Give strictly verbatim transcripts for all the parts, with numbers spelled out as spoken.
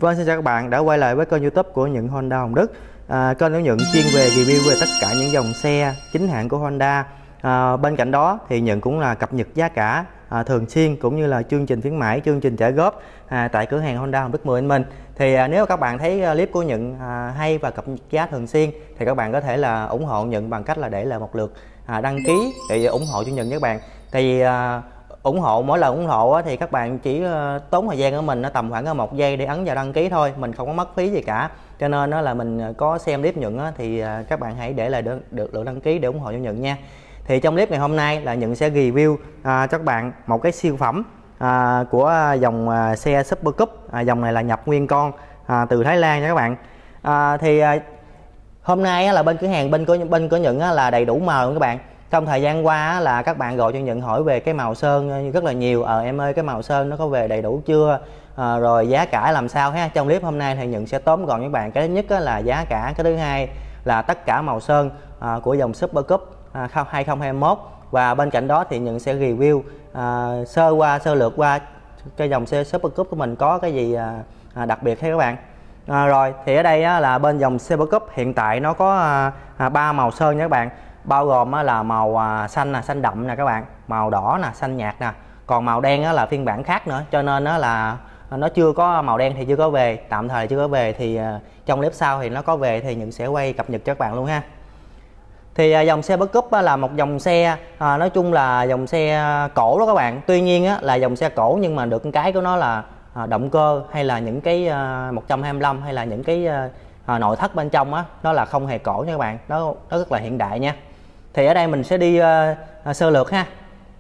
Vâng, xin chào các bạn đã quay lại với kênh YouTube của Nhuận Honda Hồng Đức. À, kênh của Nhuận chuyên về review về tất cả những dòng xe chính hãng của Honda. À, bên cạnh đó thì Nhuận cũng là cập nhật giá cả à, thường xuyên cũng như là chương trình khuyến mãi, chương trình trả góp à, tại cửa hàng Honda Hồng Đức mười anh Minh. Thì à, nếu các bạn thấy clip của Nhuận à, hay và cập nhật giá thường xuyên thì các bạn có thể là ủng hộ Nhuận bằng cách là để lại một lượt à, đăng ký để ủng hộ cho Nhuận các bạn. Tại vì à, ủng hộ mỗi lần ủng hộ thì các bạn chỉ tốn thời gian của mình nó tầm khoảng một giây để ấn vào đăng ký thôi, mình không có mất phí gì cả. Cho nên nó là mình có xem clip Nhuận thì các bạn hãy để lại được được lượt đăng ký để ủng hộ cho Nhuận nha. Thì trong clip ngày hôm nay là Nhuận sẽ review à, cho các bạn một cái siêu phẩm à, của dòng à, xe Super Cup. À, dòng này là nhập nguyên con à, từ Thái Lan nha các bạn. À, thì à, hôm nay là bên cửa hàng bên của bên của Nhuận là đầy đủ màu các bạn. Trong thời gian qua là các bạn gọi cho Nhuận hỏi về cái màu sơn rất là nhiều. Ờ em ơi, cái màu sơn nó có về đầy đủ chưa, à, rồi giá cả làm sao ha. Trong clip hôm nay thì Nhuận sẽ tóm gọn các bạn. Cái thứ nhất là giá cả, cái thứ hai là tất cả màu sơn à, của dòng Super Cup à, hai không hai mốt. Và bên cạnh đó thì Nhuận sẽ review à, sơ qua sơ lược qua cái dòng xe Super Cup của mình có cái gì à, à, đặc biệt thế các bạn. À, rồi thì ở đây á, là bên dòng Super Cup hiện tại nó có à, ba màu sơn nha các bạn, bao gồm là màu xanh nè, xanh đậm nè các bạn, màu đỏ nè, xanh nhạt nè, còn màu đen là phiên bản khác nữa, cho nên nó là nó chưa có màu đen thì chưa có về, tạm thời chưa có về, thì trong clip sau thì nó có về thì Nhuận sẽ quay cập nhật cho các bạn luôn ha. Thì dòng xe Super Cup là một dòng xe à, nói chung là dòng xe cổ đó các bạn. Tuy nhiên á, là dòng xe cổ nhưng mà được cái của nó là à, động cơ hay là những cái à, một trăm hai mươi lăm hay là những cái à, nội thất bên trong á, nó là không hề cổ nha các bạn, nó nó rất là hiện đại nha. Thì ở đây mình sẽ đi uh, sơ lược ha.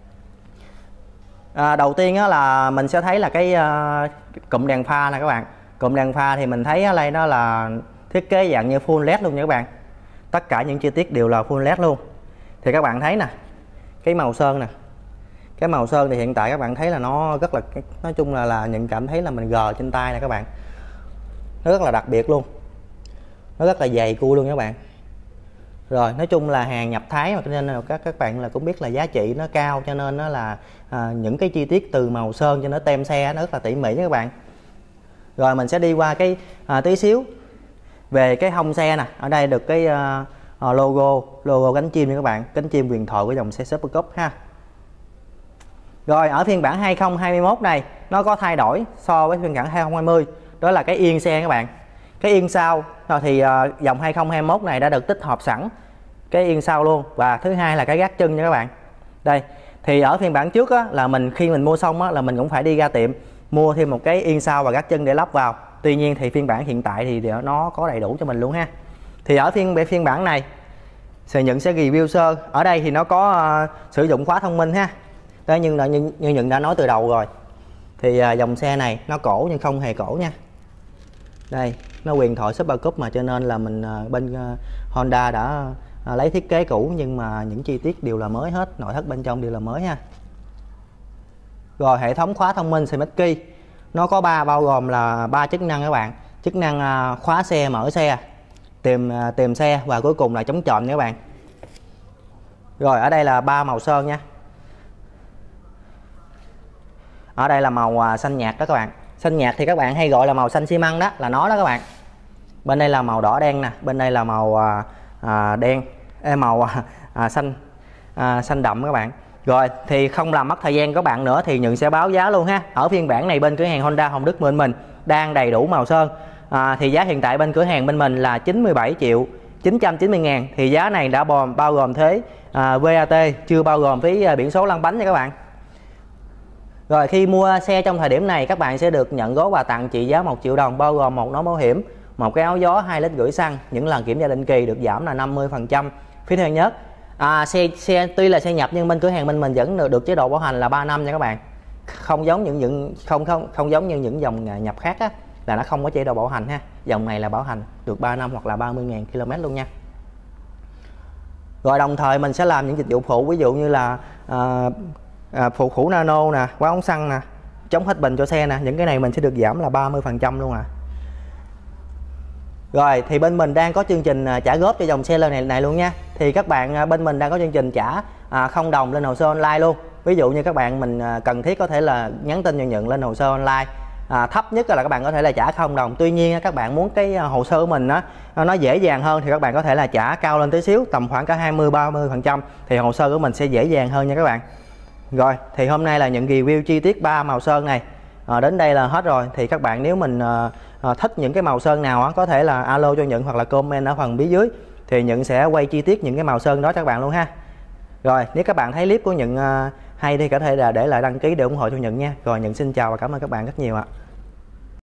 À, đầu tiên á, là mình sẽ thấy là cái uh, cụm đèn pha nè các bạn. Cụm đèn pha thì mình thấy ở đây nó là thiết kế dạng như full led luôn nha các bạn. Tất cả những chi tiết đều là full led luôn. Thì các bạn thấy nè, cái màu sơn nè, cái màu sơn thì hiện tại các bạn thấy là nó rất là, nói chung là là nhận cảm thấy là mình gờ trên tay nè các bạn. Nó rất là đặc biệt luôn, nó rất là dày cua luôn các bạn. Rồi nói chung là hàng nhập Thái mà, cho nên là các các bạn là cũng biết là giá trị nó cao, cho nên nó là à, những cái chi tiết từ màu sơn cho nó tem xe nó rất là tỉ mỉ nha các bạn. Rồi mình sẽ đi qua cái à, tí xíu về cái hông xe nè. Ở đây được cái à, logo logo cánh chim nha các bạn, cánh chim huyền thoại của dòng xe Super Cup ha. Rồi ở phiên bản hai không hai mốt này nó có thay đổi so với phiên bản hai không hai không, đó là cái yên xe các bạn. Cái yên sau thì uh, dòng hai không hai mốt này đã được tích hợp sẵn cái yên sau luôn. Và thứ hai là cái gác chân nha các bạn. Đây thì ở phiên bản trước á, là mình khi mình mua xong á, là mình cũng phải đi ra tiệm mua thêm một cái yên sau và gác chân để lắp vào. Tuy nhiên thì phiên bản hiện tại thì nó có đầy đủ cho mình luôn ha. Thì ở phiên phiên bản này sẽ Nhuận sẽ review sơ. Ở đây thì nó có uh, sử dụng khóa thông minh ha. Đó, nhưng là như, như Nhuận đã nói từ đầu rồi, thì uh, dòng xe này nó cổ nhưng không hề cổ nha. Đây nó huyền thoại Super Cup mà, cho nên là mình bên Honda đã lấy thiết kế cũ nhưng mà những chi tiết đều là mới hết, nội thất bên trong đều là mới ha. Rồi hệ thống khóa thông minh Smart Key nó có ba, bao gồm là ba chức năng các bạn. Chức năng khóa xe, mở xe, tìm tìm xe và cuối cùng là chống trộm nha các bạn. Rồi ở đây là ba màu sơn nha. Ở đây là màu xanh nhạt đó các bạn. Xanh nhạt thì các bạn hay gọi là màu xanh xi măng, đó là nó đó các bạn. Bên đây là màu đỏ đen nè, bên đây là màu à, à, đen ê, màu à, xanh à, xanh đậm các bạn. Rồi thì không làm mất thời gian các bạn nữa thì Nhuận sẽ báo giá luôn ha. Ở phiên bản này bên cửa hàng Honda Hồng Đức bên mình đang đầy đủ màu sơn. À, thì giá hiện tại bên cửa hàng bên mình là chín mươi bảy triệu chín trăm chín mươi ngàn. Thì giá này đã bao gồm thuế à, vê a tê, chưa bao gồm phí biển số lăn bánh nha các bạn. Rồi khi mua xe trong thời điểm này các bạn sẽ được nhận gói quà tặng trị giá một triệu đồng, bao gồm một nón bảo hiểm, một cái áo gió, hai lít rưỡi xăng, những lần kiểm tra định kỳ được giảm là năm mươi phần trăm phí theo nhất. À, xe xe tuy là xe nhập nhưng bên cửa hàng bên mình vẫn được, được chế độ bảo hành là ba năm nha các bạn. Không giống những những không không không giống như những dòng nhập khác á, là nó không có chế độ bảo hành ha. Dòng này là bảo hành được ba năm hoặc là ba mươi nghìn ki lô mét luôn nha. Rồi đồng thời mình sẽ làm những dịch vụ phụ, ví dụ như là à, à, phụ khủ nano nè, khóa ống xăng nè, chống hết bình cho xe nè, những cái này mình sẽ được giảm là ba mươi phần trăm luôn à. Rồi thì bên mình đang có chương trình trả góp cho dòng xe này này luôn nha. Thì các bạn bên mình đang có chương trình trả à, không đồng lên hồ sơ online luôn. Ví dụ như các bạn mình cần thiết có thể là nhắn tin cho Nhuận lên hồ sơ online à, thấp nhất là các bạn có thể là trả không đồng. Tuy nhiên các bạn muốn cái hồ sơ của mình á nó dễ dàng hơn thì các bạn có thể là trả cao lên tí xíu, tầm khoảng cả hai mươi ba mươi phần trăm thì hồ sơ của mình sẽ dễ dàng hơn nha các bạn. Rồi thì hôm nay là những review chi tiết ba màu sơn này à, đến đây là hết rồi. Thì các bạn nếu mình à, à, thích những cái màu sơn nào á, có thể là alo cho Nhận hoặc là comment ở phần phía dưới thì Nhận sẽ quay chi tiết những cái màu sơn đó cho các bạn luôn ha. Rồi nếu các bạn thấy clip của Nhận à, hay thì có thể là để lại đăng ký để ủng hộ cho Nhận nha. Rồi Nhận xin chào và cảm ơn các bạn rất nhiều ạ.